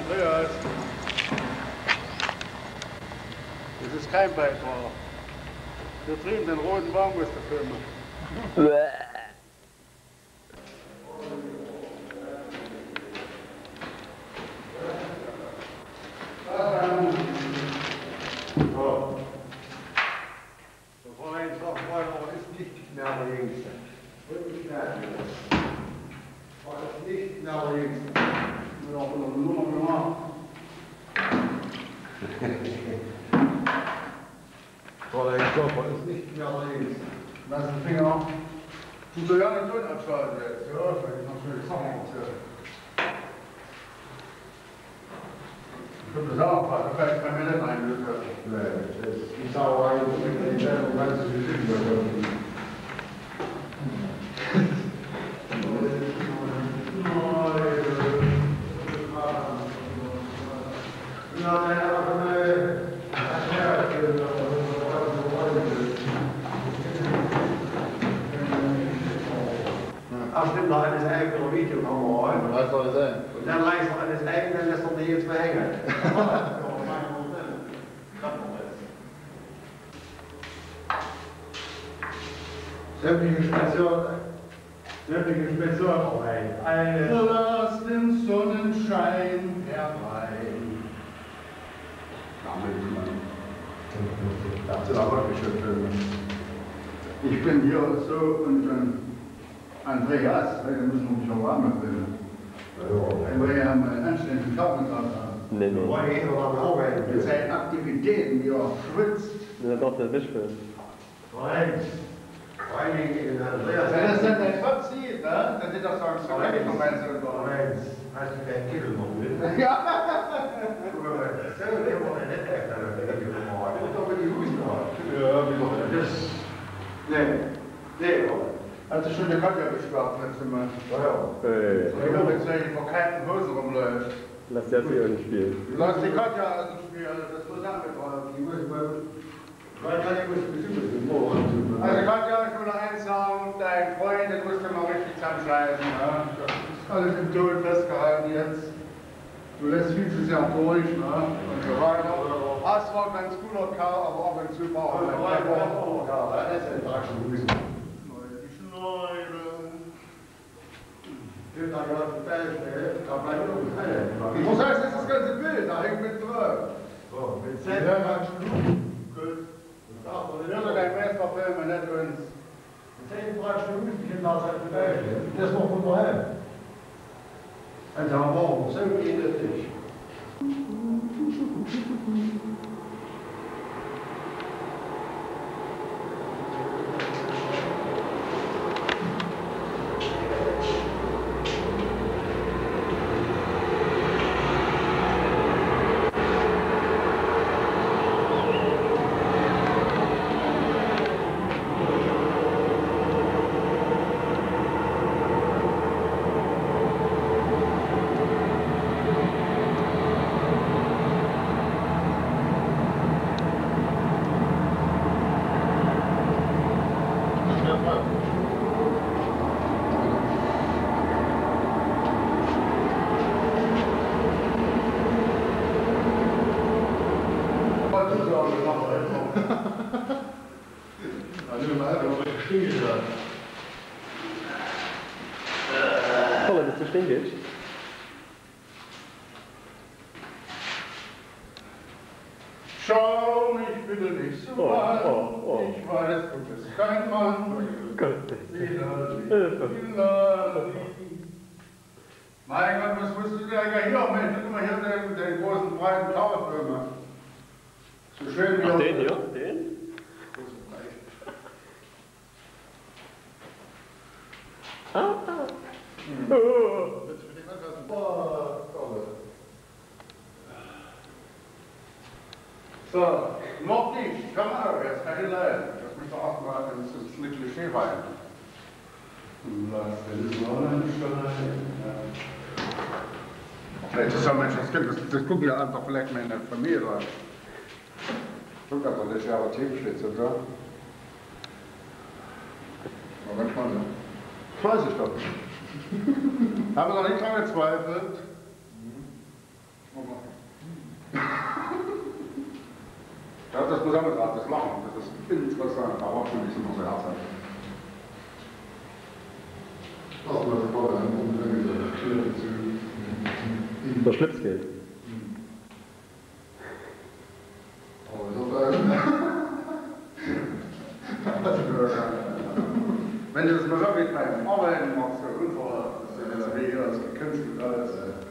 Andreas. Das ist kein Beitrag. Wir drüben den roten Baum musst du filmen. Lass den Finger auf. Du sollst ja nicht abschalten jetzt. Ja, das ist noch schön. Ich könnte das auch machen, da kann ich bei mir nicht einlösen. Nee, das ist die Sauerei, die Entscheidung ganz zu bestimmen wird. Als dit nog aan zijn eigen video kan horen, Was soll das sein? dan lijst hij aan zijn eigen en dan stond hij iets mee hangen. Sämtliche Spezialvereine. Lass den Sonnenschein herein. Das ist aber wirklich schön. Ich bin hier so und Andreas, heute müssen wir uns schon warm machen. Weil wir haben einen anständigen Körpertag haben. Nee, nee. Mit seinen Aktivitäten, wie er schwitzt. Das ist doch der Wischfilm. Wenn das dann dein Fazit, ne? Dann sieht das doch so weg, noch mal so. Hast du keinen Kittel noch mit? Ja! Das ist nicht echt, aber das ist doch mit die Husten. Ja, wie doch. Das. Nee. Also schon der Katja beschwert letztes Mal. Ich habe jetzt nicht vor keinen Hosen rumläuft. Lass das hier unten spielen. Lass die Katja also spielen, das muss angebracht. Also Katja, ich will noch eins sagen, dein Freund, den musst du mal richtig zusammenscheißen. Ja? Das ist alles im Ton festgehalten jetzt. Du lässt viel zu sehr durch, ne? Und so weiter. Das war ein ganz cooler Kerl, aber ab und zu braucht man Das ist ein Drachen. Was heißt das ganze Bild? Da hängt mit drauf. Mit Ja, dein Meisterfilm, nicht uns. 10 Minuten Kinder sind das noch unterhalb. Und dann morgen, so geht es nicht. Paula, bist du stinkig? Schau mich bitte nicht so an. Ich weiß, du bist kein Mann. Mein Gott, was musst du denn hier? Mensch, guck mal hier den großen, breiten Towerfilm. So schön wie Ach, den hier? Den? So, noch nicht. Komm mal, jetzt keine Leid. Lass mich doch auch mal ins Klischee rein. Lass den Sonnenschein. Vielleicht ist ja manches Kind, das gucken ja einfach vielleicht mal in der Familie rein. Guck mal, das ist ja aber Themenschlitz, oder? Aber manchmal so. Das weiß ich doch nicht. Haben wir noch nicht dran gezweifelt. Ob Ja, das muss man gerade das machen. Das ist interessant, aber für mich immer so herzhaft. Das muss man vorher Der Schlips geht. Wenn du das mal so mit beim Arbeiten machst, so unverhört, das ist ja wie das gekünstelt alles.